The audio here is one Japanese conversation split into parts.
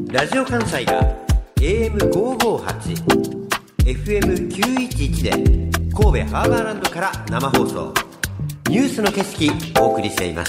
ラジオ関西が AM558 FM911 で神戸ハーバーランドから生放送、ニュースの景色お送りしています。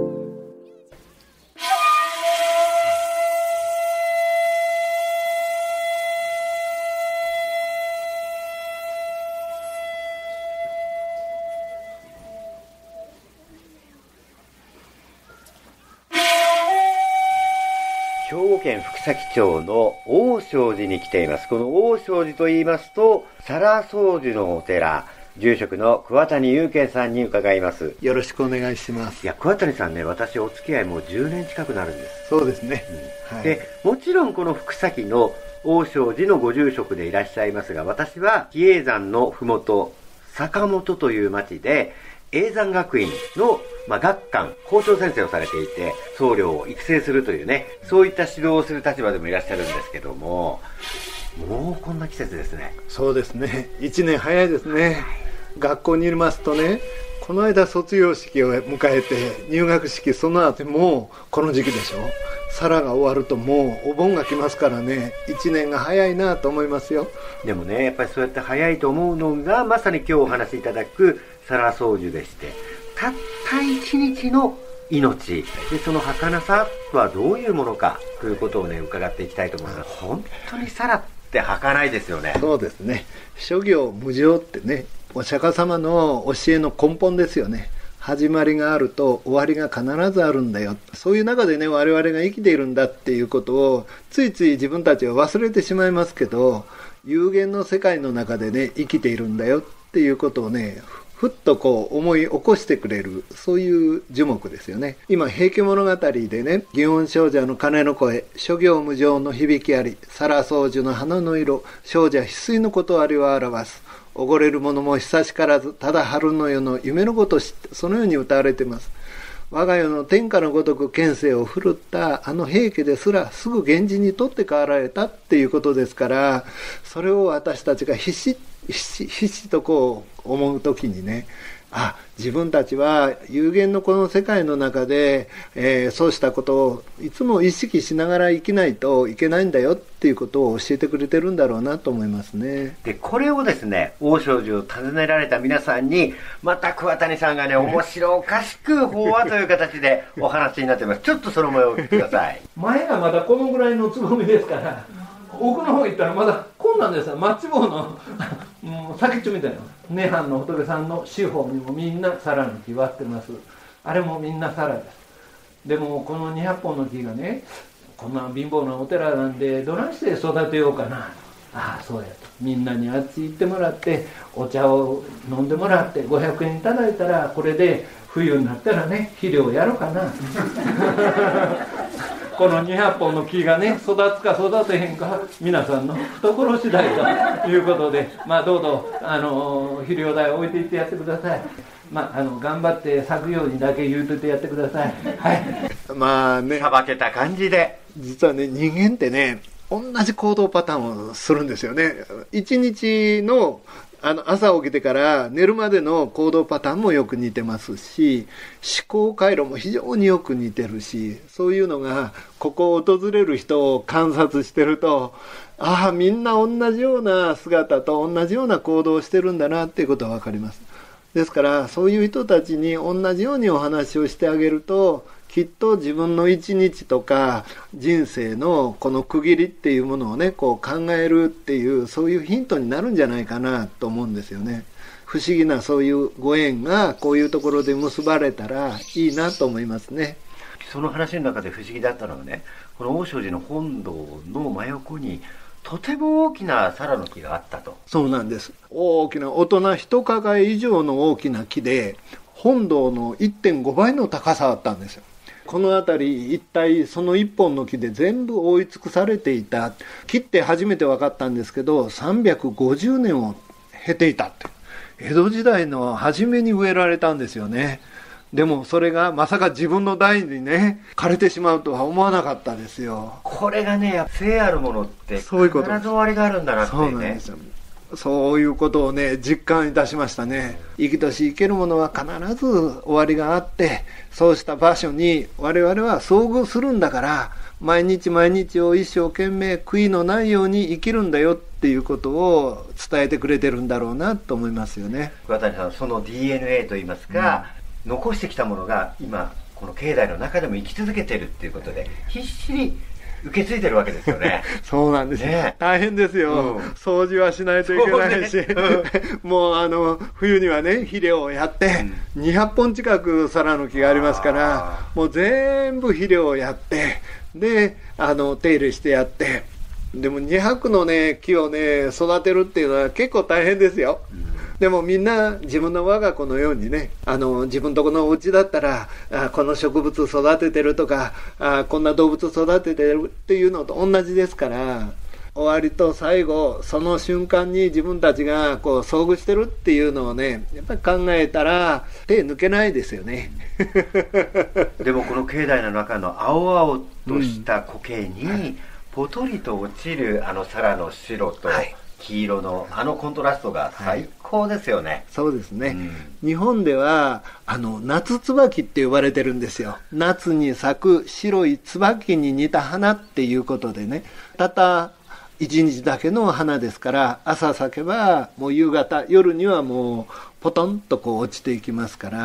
兵庫県福崎町の大正寺に来ています。この大正寺と言いますと、皿掃除のお寺、住職の桑谷祐健さんに伺います。 よろしくお願いします。 いや、桑谷さんね、私お付き合いもう10年近くなるんです。 そうですね、 はい、でもちろんこの福崎の大正寺のご住職でいらっしゃいますが、私は比叡山のふもと坂本という町で叡山学院の、学官校長先生をされていて、僧侶を育成するというね、そういった指導をする立場でもいらっしゃるんですけども、もうこんな季節ですね。 そうですね、1年早いですね。学校にいますとね、この間卒業式を迎えて入学式、その後もうこの時期でしょ。皿が終わるともうお盆が来ますからね、1年が早いなと思いますよ。 でもね、やっぱりそうやって早いと思うのがまさに今日お話しいただく皿掃除でして、たった一日の命で、その儚さとはどういうものかということをね、伺っていきたいと思います。本当に皿って儚いですよね。 そうですね、諸行無常ってね、お釈迦様の教えの根本ですよね。始まりがあると終わりが必ずあるんだよ。そういう中でね、我々が生きているんだっていうことをついつい自分たちは忘れてしまいますけど、有限の世界の中でね、生きているんだよっていうことをね、ふっとこう思い起こしてくれる、そういう樹木ですよね。今平家物語でね、祇園精舎の鐘の声、諸行無常の響きあり、皿掃除の花の色、精舎翡翠のことありを表す。おごれる者も久しからず、ただ春の夜の夢のごとし、そのように歌われています。我が世の天下のごとく権勢を振るったあの平家ですらすぐ源氏にとって変わられたっていうことですから、それを私たちが必死とこう思うときにね、自分たちは有限のこの世界の中で、そうしたことをいつも意識しながら生きないといけないんだよっていうことを教えてくれてるんだろうなと思いますね。 でこれをですね、大正寺を訪ねられた皆さんにまた桑谷さんがね、面白おかしく法話という形でお話になっています。ちょっとその模様をお聞きください。 前がまだこのぐらいのつぼみですから、奥の方行ったらまだこんなんですよ。マッチ棒の先っちょみたいな。涅槃の仏さんの四方にもみんな皿の木割ってます。あれもみんな皿です。でもこの200本の木がね、こんな貧乏なお寺なんでどないして育てようかな。そうやと、みんなにあっち行ってもらってお茶を飲んでもらって500円いただいたら、これで冬になったらね、肥料やろうかな。この200本の木がね、育つか育てへんか皆さんの懐次第ということで、どうぞ肥料代を置いていってやってください。頑張って咲くようにだけ言うといてやってください。 はい。 さばけた感じで、 実はね、人間ってね、同じ行動パターンをするんですよね。一日の朝起きてから寝るまでの行動パターンもよく似てますし、思考回路も非常によく似てるし、そういうのがここを訪れる人を観察してると、みんな同じような姿と同じような行動をしてるんだなっていうことが分かります。ですからそういう人たちに同じようにお話をしてあげると、きっと自分の一日とか人生のこの区切りっていうものをね、こう考えるっていう、そういうヒントになるんじゃないかなと思うんですよね。不思議なそういうご縁がこういうところで結ばれたらいいなと思いますね。 その話の中で不思議だったのはね、この大正寺の本堂の真横にとても大きな皿の木があったと。 そうなんです。大きな、大人一抱え以上の大きな木で、本堂の 1.5 倍の高さあったんですよ。この辺り一体その一本の木で全部覆い尽くされていた。木って初めて分かったんですけど、350年を経ていたって。江戸時代の初めに植えられたんですよね。でもそれがまさか自分の代にね、枯れてしまうとは思わなかったですよ。 これがね、生あるものって必ずそういうこと終わりがあるんだなってね。 そうなんですよ。 そういうことをね実感いたしましたね。生きとし生けるものは必ず終わりがあって、そうした場所に我々は遭遇するんだから、毎日毎日を一生懸命悔いのないように生きるんだよっていうことを伝えてくれてるんだろうなと思いますよね。 桑谷さん、その DNA といいますか、残してきたものが今この境内の中でも生き続けてるっていうことで、必死に受け継いでるわけですよね。 そうなんです、ね、大変ですよ、掃除はしないといけないし、もう冬にはね肥料をやって、200本近く皿の木がありますから、もう全部肥料をやって、で手入れしてやって、でも200のね木をね育てるっていうのは結構大変ですよ。でもみんな自分の我が子のようにね、自分とこのお家だったらこの植物育ててるとかこんな動物育ててるっていうのと同じですから、終わりと最後その瞬間に自分たちがこう遭遇してるっていうのをね、やっぱり考えたら手抜けないですよね。 でもこの境内の中の青々とした苔にポトリと落ちる皿の白と、黄色のコントラストが最高ですよね。 そうですね、日本では夏椿って呼ばれてるんですよ。夏に咲く白い椿に似た花っていうことでね、たった一日だけの花ですから、朝咲けばもう夕方夜にはもうポトンとこう落ちていきますから、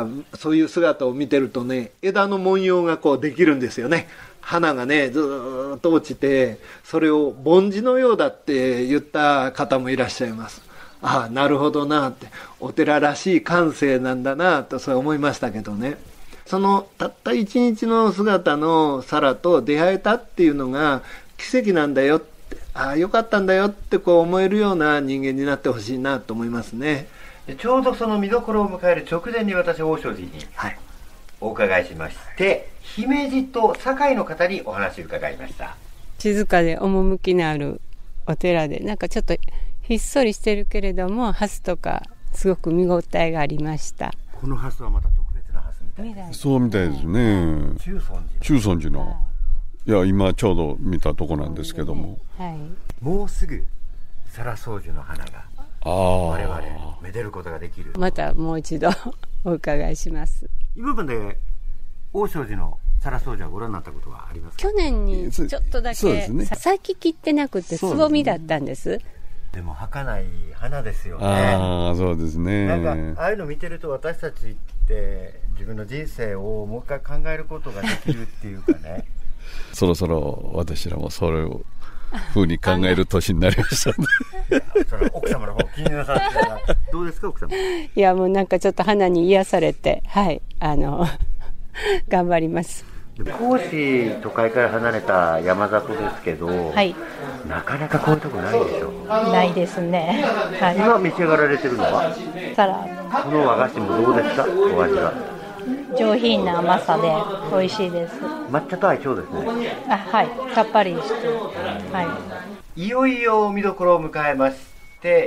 そういう姿を見てるとね、枝の文様がこうできるんですよね。花がねずーっと落ちて、それを梵字のようだって言った方もいらっしゃいます。なるほどなって、お寺らしい感性なんだなとそう思いましたけどね。そのたった一日の姿の皿と出会えたっていうのが奇跡なんだよって、よかったんだよってこう思えるような人間になってほしいなと思いますね。 ちょうどその見どころを迎える直前に私大正寺にお伺いしまして、姫路と堺の方にお話を伺いました。 静かで趣のあるお寺で、なんかちょっとひっそりしてるけれども、ハスとかすごく見応えがありました。 このハスはまた特別なハスみたいです。 そうみたいですね。中尊寺の、いや今ちょうど見たとこなんですけども、 もうすぐ皿宗樹の花が我々めでることができる。 またもう一度お伺いします。 今まで大正寺の皿宗樹はご覧になったことはありますか？ 去年にちょっとだけ、咲ききってなくてつぼみだったんです。 でも儚い花ですよね。 そうですね。 なんかああいうの見てると、私たちって自分の人生をもう一回考えることができるっていうかね。 そろそろ私らもそれを風に考える年になりましたね。 それは奥様の方気になさってたらどうですか奥様？ いやもうなんかちょっと花に癒されて、頑張ります。 高知都会から離れた山里ですけど、なかなかこういうとこないでしょ？ ないですね。 今召し上がられてるのは皿。 この和菓子もどうですか？お味は？ 上品な甘さで美味しいです。 抹茶と相性ですね。 さっぱりして、 いよいよ見どころを迎えまして、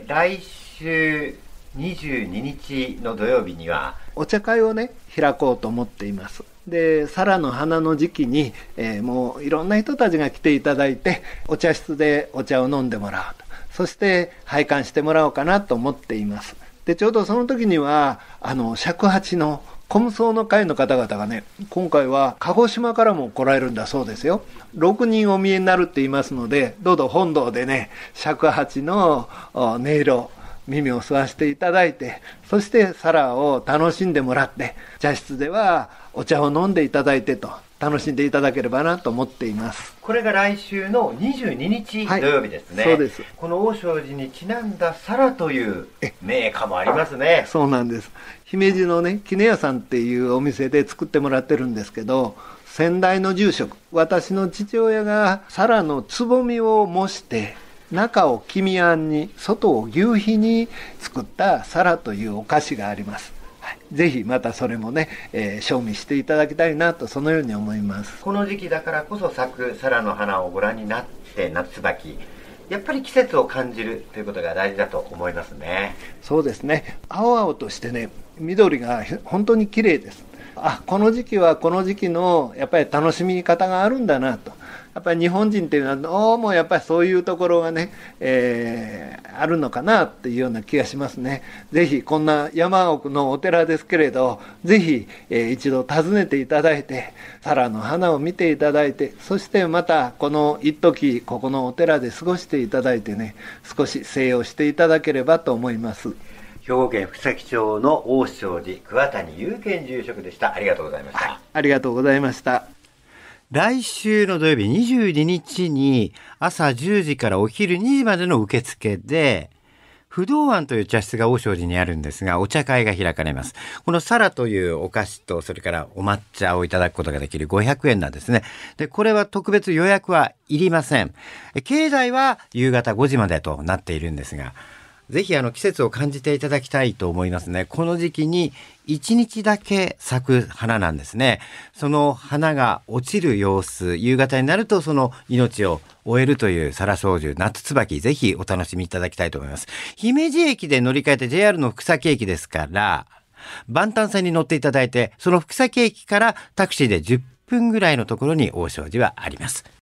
来週22日の土曜日にはお茶会をね開こうと思っています。で皿の花の時期に、もういろんな人たちが来ていただいて、お茶室でお茶を飲んでもらうと、そして拝観してもらおうかなと思っています。でちょうどその時には尺八のコムソの会の方々がね、今回は鹿児島からも来られるんだそうですよ。6人お見えになるって言いますので、どうぞ本堂でね尺八の音色耳を吸わせていただいて、そして皿を楽しんでもらって、茶室ではお茶を飲んでいただいてと楽しんでいただければなと思っています。 これが来週の22日土曜日ですね。 そうです。 この大正寺にちなんだ皿という銘菓もありますね。 そうなんです。姫路のね杵屋さんっていうお店で作ってもらってるんですけど、先代の住職、私の父親が皿のつぼみを模して中を黄身あんに外を牛皮に作った皿というお菓子があります。ぜひまたそれもね、賞味していただきたいなと、そのように思います。 この時期だからこそ咲く皿の花をご覧になって、夏椿やっぱり季節を感じるということが大事だと思いますね。 そうですね。青々としてね、緑が本当に綺麗です。 この時期はこの時期のやっぱり楽しみ方があるんだなと。やっぱり日本人っていうのはどうもやっぱりそういうところがね、あるのかなっていうような気がしますね。ぜひこんな山奥のお寺ですけれど、ぜひ、一度訪ねていただいて、皿の花を見ていただいて、そしてまたこの一時ここのお寺で過ごしていただいてね、少し静養していただければと思います。 兵庫県福崎町の大正寺桑谷祐賢住職でした。ありがとうございました。 ありがとうございました。 来週の土曜日22日に朝10時からお昼2時までの受付で、不動庵という茶室が大正寺にあるんですが、お茶会が開かれます。このサラというお菓子と、それからお抹茶をいただくことができる500円なんですね。で、これは特別予約はいりません。境内は夕方5時までとなっているんですが、ぜひ季節を感じていただきたいと思いますね。この時期に1日だけ咲く花なんですね。その花が落ちる様子、夕方になるとその命を終えるという皿草樹、夏椿、ぜひお楽しみいただきたいと思います。姫路駅で乗り換えて JR の福崎駅ですから、万端線に乗っていただいて、その福崎駅からタクシーで10分ぐらいのところに大正寺はあります。